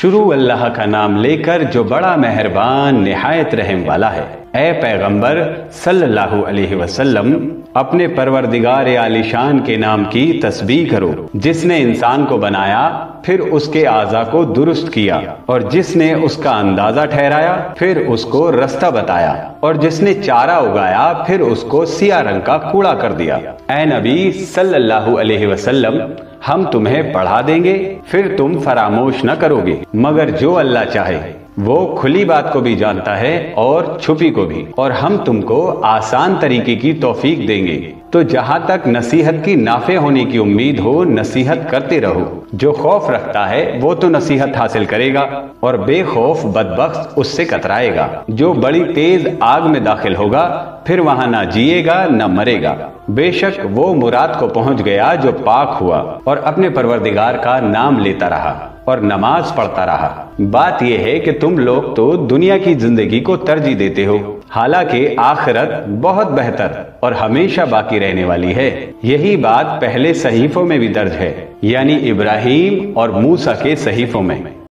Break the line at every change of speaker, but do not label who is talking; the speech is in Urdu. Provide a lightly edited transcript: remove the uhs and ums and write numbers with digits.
شروع اللہ کا نام لے کر جو بڑا مہربان نہایت رحم والا ہے۔ اے پیغمبر صلی اللہ علیہ وسلم، اپنے پروردگار عالی شان کے نام کی تسبیح کرو، جس نے انسان کو بنایا پھر اس کے اعضاء کو درست کیا، اور جس نے اس کا اندازہ ٹھہرایا پھر اس کو رستہ بتایا، اور جس نے چارہ اگایا پھر اس کو سیاہ رنگ کا کوڑا کر دیا۔ اے نبی صلی اللہ علیہ وسلم، ہم تمہیں پڑھا دیں گے پھر تم فراموش نہ کرو گے، مگر جو اللہ چاہے وہ کھلی بات کو بھی جانتا ہے اور چھپی کو بھی، اور ہم تم کو آسان طریقے کی توفیق دیں گے۔ تو جہاں تک نصیحت کی نافع ہونے کی امید ہو نصیحت کرتے رہو۔ جو خوف رکھتا ہے وہ تو نصیحت حاصل کرے گا، اور بے خوف بدبخت اس سے کترائے گا۔ جو بڑی تیز آگ میں داخل ہوگا پھر وہاں نہ جیے گا نہ مرے گا۔ بے شک وہ مراد کو پہنچ گیا جو پاک ہوا اور اپنے پروردگار کا نام لیتا رہا اور نماز پڑھتا رہا۔ بات یہ ہے کہ تم لوگ تو دنیا کی زندگی کو ترجیح دیتے ہو، حالانکہ آخرت بہت بہتر اور ہمیشہ باقی رہنے والی ہے۔ یہی بات پہلے صحیفوں میں بھی درج ہے، یعنی ابراہیم اور موسیٰ کے صحیفوں میں۔